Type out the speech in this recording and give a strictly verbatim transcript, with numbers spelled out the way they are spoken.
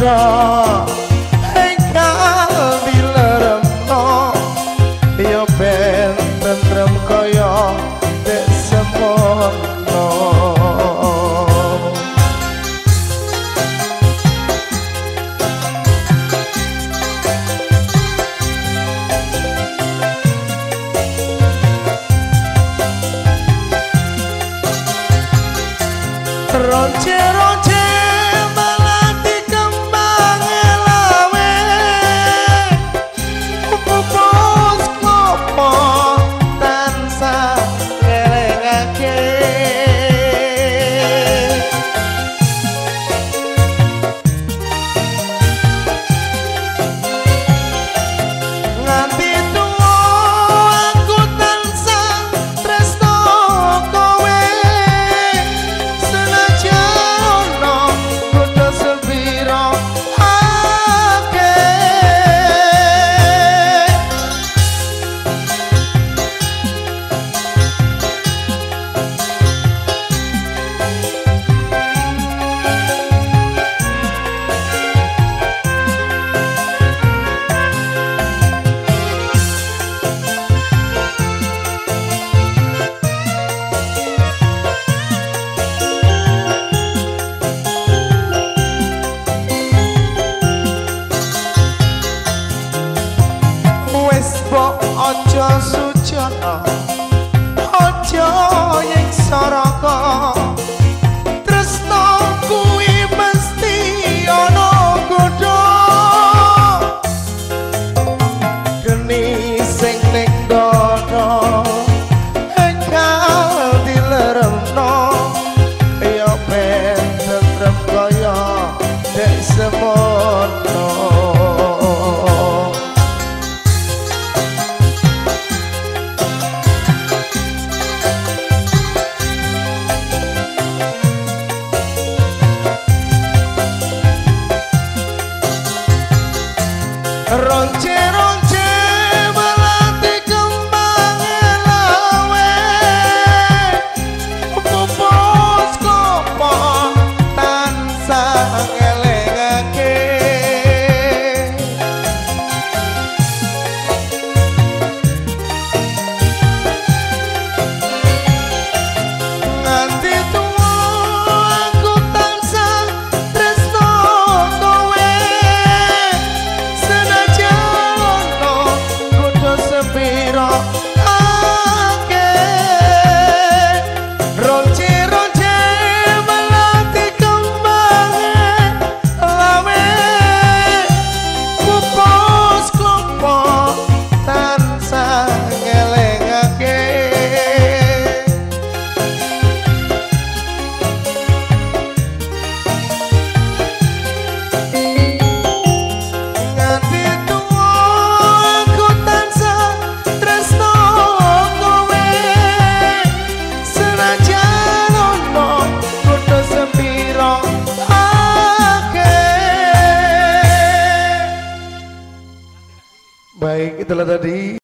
sepiro engkang dileremno ya ben tentrem kaya dek semono. Ronce-ronce melati kembang elawe pupus klopo tansah ngelengake nganti tuwa aku tansah tresno kowe ojo sujono ojo nyiksa raka tresno kuwi mesti ana godho geni sing ning dono engkang dileremno ya ben tentrem kaya dek semono. Ronce-ronce melati kembang elawe pupus klopo tansah ngelengake nganti tuwa aku tansah tresno kowe sepiro ake ronce-ronce melati kembang lawe pupus klopo tansah ngelengake nganti tuwa aku tansah tresno kowe senajan ono godho sepiro akeh. Baik, itulah tadi